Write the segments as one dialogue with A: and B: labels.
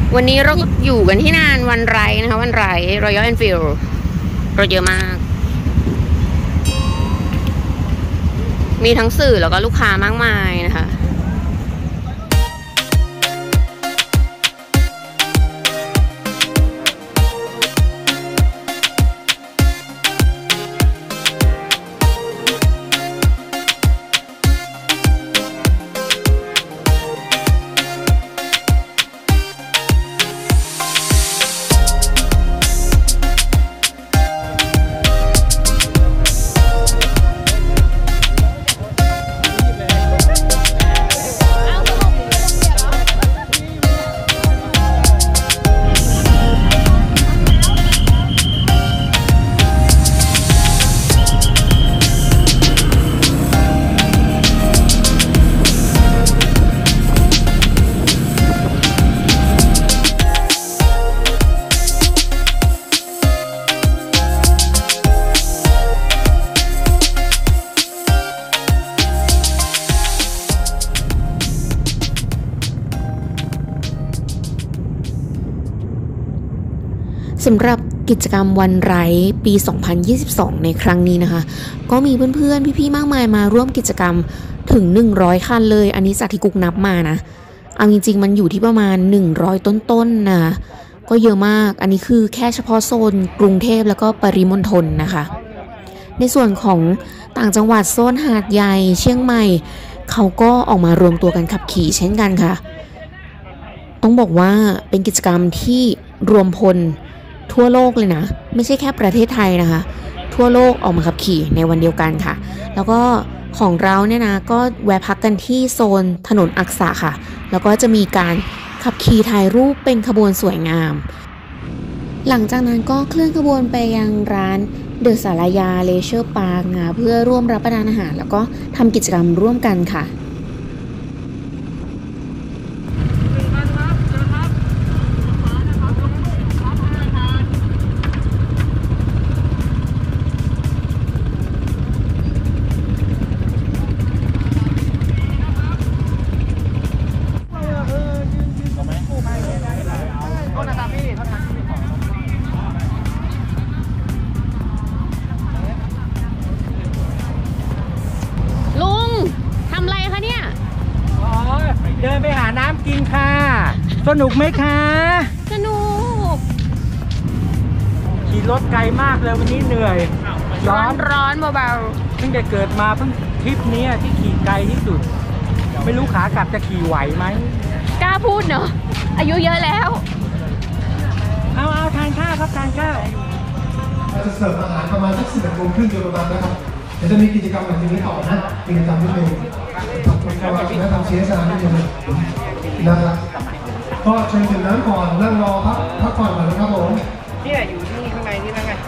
A: วันนี้เราอยู่กันที่งานวันไรนะคะวันไร Royal Enfield รถเยอะมากมีทั้งสื่อแล้วก็ลูกค้ามากมายนะคะสำหรับกิจกรรมวันไร้ปี 2022 ในครั้งนี้นะคะก็มีเพื่อนๆพี่ๆมากมายมาร่วมกิจกรรมถึง100คันเลยอันนี้จากที่กุ๊กนับมานะเอาจริงๆมันอยู่ที่ประมาณ100ต้นๆนะก็เยอะมากอันนี้คือแค่เฉพาะโซนกรุงเทพแล้วก็ปริมณฑลนะคะในส่วนของต่างจังหวัดโซนหาดใหญ่เชียงใหม่เขาก็ออกมารวมตัวกันขับขี่เช่นกันค่ะต้องบอกว่าเป็นกิจกรรมที่รวมพลทั่วโลกเลยนะไม่ใช่แค่ประเทศไทยนะคะทั่วโลกออกมาขับขี่ในวันเดียวกันค่ะแล้วก็ของเราเนี่ยนะก็แวะพักกันที่โซนถนนอักษะค่ะแล้วก็จะมีการขับขี่ถ่ายรูปเป็นขบวนสวยงามหลังจากนั้นก็เคลื่อนขบวนไปยังร้านเดอะสารยาเลเชอร์พาร์คนะเพื่อร่วมรับประทานอาหารแล้วก็ทำกิจกรรมร่วมกันค่ะ
B: เดินไปหาน้ำกินค่ะสนุกไหมคะ
A: สนุก
B: ขี่รถไกลมากเลยวันนี้เหนื่อย
A: ร้อนเบา
B: ๆตั้งแต่เกิดมาเพิ่งทริปนี้ที่ขี่ไกลที่สุดไม่รู้ขากลับจะขี่ไหวไหม
A: กล้าพูดเนอะอายุเยอะแล้ว
B: เอาทานข้าวครับทานข้าว
C: จะเสิร์ฟอาหารประมาณสัก11 โมงครึ่งโดยประมาณนะครับเดี๋ยวจะมีกิจกรรมหลังจากนี้ต่อนะกิจกรรมนิดนึงและทำ CSR นิดนึงนะครับก็เชิญดื่มน้ำก่อนนั่งรอพักผ่อนก่อนนะครับผม
B: เนี่ยอยู่ที่ข้างในนี่นั่งไง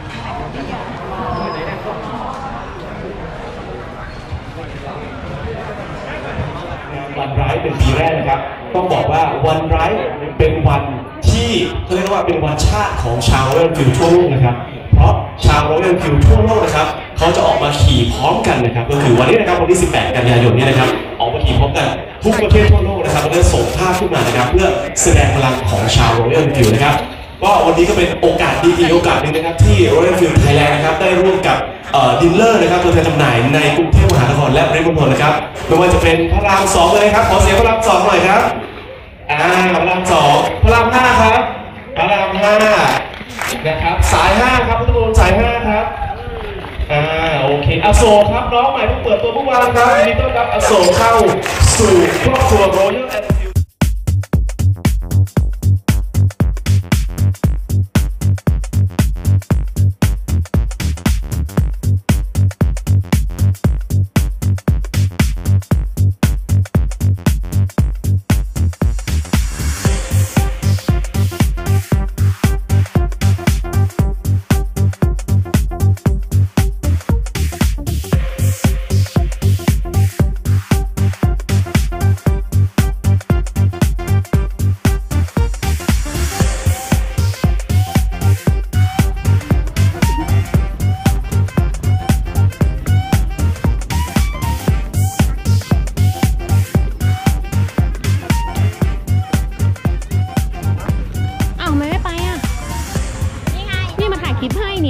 D: วันไร้เป็นปีแรกนะครับต้องบอกว่าวันไร้เป็นวันที่เขาเรียกว่าเป็นวันชาติของชาวRoyal Enfieldทั่วโลกนะครับเพราะชาวRoyal Enfieldทั่วโลกนะครับเขาจะออกมาขี่พร้อมกันนะครับก็คือวันนี้นะครับวันที่18 กันยายนนี้นะครับออกมาขี่พร้อมกันทุกประเทศทั่วโลกนะครับแล้วก็ส่งภาพขึ้นมานะครับเพื่อแสดงพลังของชาวRoyal Enfieldนะครับก็วันนี้ก็เป็นโอกาสดีๆโอกาสหนึ่งนะครับที่ Royal Enfield Thailand นะครับได้ร่วมกับดีลเลอร์นะครับตัวแทนจำหน่ายในกรุงเทพมหานครและปริมณฑลนะครับไม่ว่าจะเป็นพระราม 2เลยครับขอเสียงพระราม 2หน่อยครับพระราม 2พระราม 5ครับพระราม 5นะครับสาย 5ครับพุทธมณฑลสาย 5ครับโอเคอโศกครับน้องใหม่เพิ่งเปิดตัวเมื่อวานครับยินดีต้อนรับอโศกเข้าสู่ครอบครัว Royal Enfield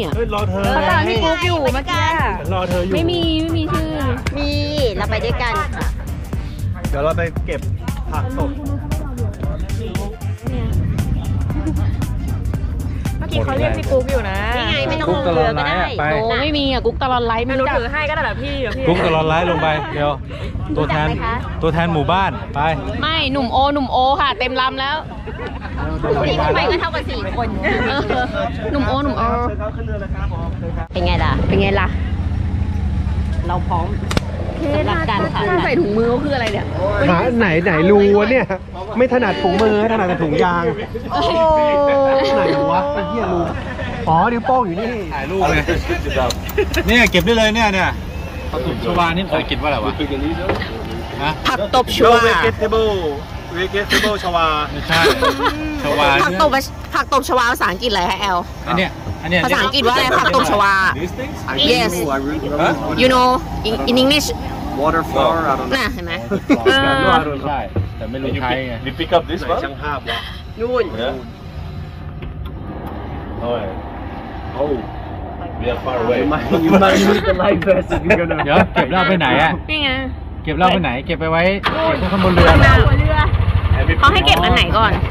A: อ่ะ
E: รอเธอ
F: เขาตามพี่กุ๊กอยู่เมื่อกี้
E: รอเธออยู่
A: ไม่มีชื่อ
F: มีเราไปด้วยกันค่ะ
E: เดี๋ยวเราไปเก็บผักสด
F: เมื่อกี้เขาเรียกพี่กุ๊กอยู่นะนี่ไงไม่ต้องลงเรือก็ได้
B: ไป
A: โอ้ไม่มีอ่ะกุ๊กตลอดไลฟ์
F: ไม่รู้ถือให้ก็ได้แบบพี่เดี๋ยวพี่
B: กุ๊กตลอดไลฟ์ลงไปเดี๋ยวตัวแทนหมู่บ้านไป
A: ไม่หนุ่มโอค่ะ เต็มลำแล้ว
F: สี่คนไปก็เท่ากับ4 คน
A: หนุ่มโอ
F: เป็นไงล่ะ
A: เป็นไงล่ะ
F: เราพร้อมสำหรับการผ่า
A: ถ้าใส่ถุงมือคืออะไรเนี่ย
E: หาไหนรูวะเนี่ย ไม่ถนัดถุงมือถนัดแต่ถุงยางไหนวะไอ้เหี้ยรูอ๋อนิ้วโป้งอยู่นี่
B: ถ่ายรูปเลยเนี่ยเก็บได้เลยเนี่ยผักตบชวานี่ภาษาอังกฤษว่าอะไรวะฮะ
A: ผักตบชัว
E: vegetable ชวา
B: ไม่ใช่ชวา
A: ผักตบชวาภาษาอังกฤษอะไรฮะแอล
B: อันเนี้ย
A: ภาษาอังกฤษว่าอะไรผักตบชวา yes you know in English
E: water flower
A: น่ะเห็นไหม
B: ใช่แต่ไม่รู้ไทยไง
D: You pick up this one
E: ช่างภาพวะ
F: นู่น
D: Oh we are far away
E: you might need the life vest if you're gonna
B: เดี๋ยวเก็บเหล้าไปไหนอ่ะ
A: นี่ไง
B: เก็บเหล้าไปไหน เก็บไปไว้เก็บข้างบนเรือ
F: ข้างหน้าหัวเรือ
A: เขาให้เก็บอันไหนก่อน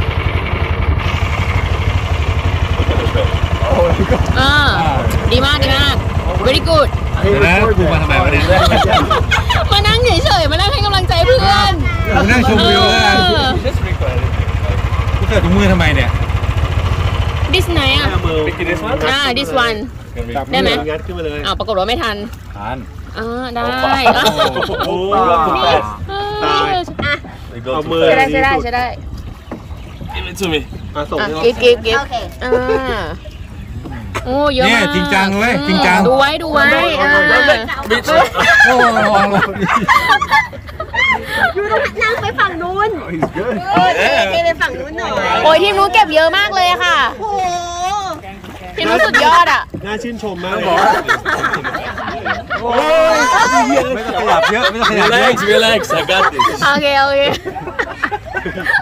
A: ดีมาก very good
B: แล้วกูมาทำไมวะเนี่ย
A: มานั่งเฉยๆมานั่งให้กำลังใจเพื่อน
B: กูนั่งชมวิวแล้วกัน
A: เออ
B: กูใส่ถุงมือทำไมเนี่ย
A: this ไหนอ่ะ
D: this one
A: this one ได้ไหม
E: งัดขึ้นมาเลย
A: อ้าวปรากฏว่าไม่ทัน
B: ทาน
A: ได้
D: โอ้โห too fast
A: เออ
D: They go
E: เอา
D: too
E: มือ
A: ใช่ได้
D: fast
A: ใช่ได้
D: Give it to me
E: ส่งให้เรา
A: กิ๊บ
F: โอเค
A: โอ้เยอะ
B: เนี่
A: มาย ก
B: จริงจังเว้ยจริงจัง
A: ดูไว้
B: โ
A: เออ
B: อ้
F: ยูต้องนั่งไปฝั่งนู้นเทไปฝั่งนู้นหน่อย
A: โอ้ยทีมนู้นเก็บเยอะมากเลยอะค่ะ
F: โอ้โห
A: ทีมนู้นสุดยอดอ่ะ
E: น่าชื่นชมมาก
B: โอ้ยไม่ต้องขยับเยอะไม่ต้องขยับเยอะ
D: Relax I got this
A: โอเค